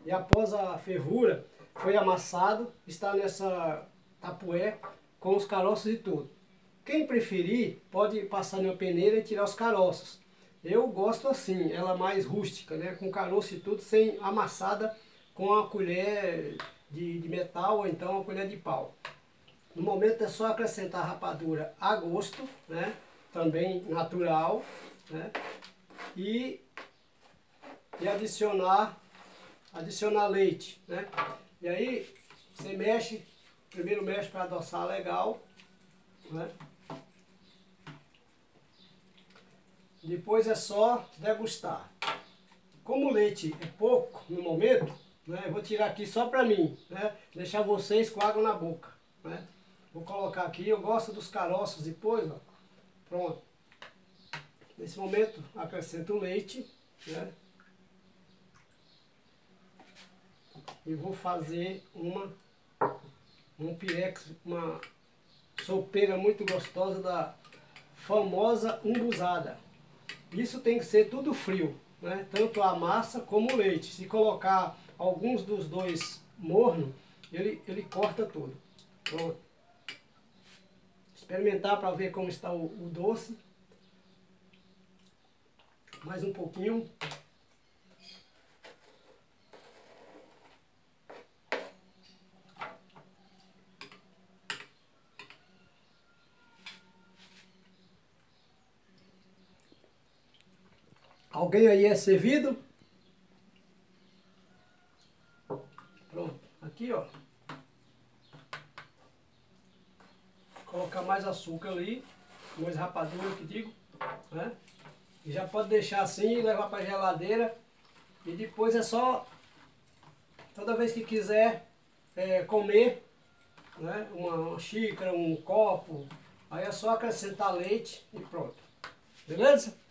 e após a fervura foi amassado, está nessa tapué com os caroços e tudo. Quem preferir pode passar numa peneira e tirar os caroços. Eu gosto assim, ela mais rústica, né, com caroço e tudo, sem amassada com a colher de metal ou então a colher de pau. No momento é só acrescentar rapadura a gosto, né, também natural, né, e adicionar leite, né. E aí você mexe, primeiro mexe para adoçar legal, né. Depois é só degustar. Como o leite é pouco no momento, né, eu vou tirar aqui só para mim, né, deixar vocês com água na boca, né. Vou colocar aqui, eu gosto dos caroços depois, ó. Pronto. Nesse momento acrescento o leite, né, e vou fazer um pirex, uma sopeira muito gostosa da famosa umbuzada. Isso tem que ser tudo frio, né? Tanto a massa como o leite. Se colocar alguns dos dois morno, ele corta tudo. Pronto. Experimentar para ver como está o doce. Mais um pouquinho. Alguém aí é servido? Pronto, aqui ó. Colocar mais açúcar ali, mais rapadura que digo, né? E já pode deixar assim e levar para a geladeira. E depois é só, toda vez que quiser comer, né? Uma xícara, um copo, aí é só acrescentar leite e pronto. Beleza?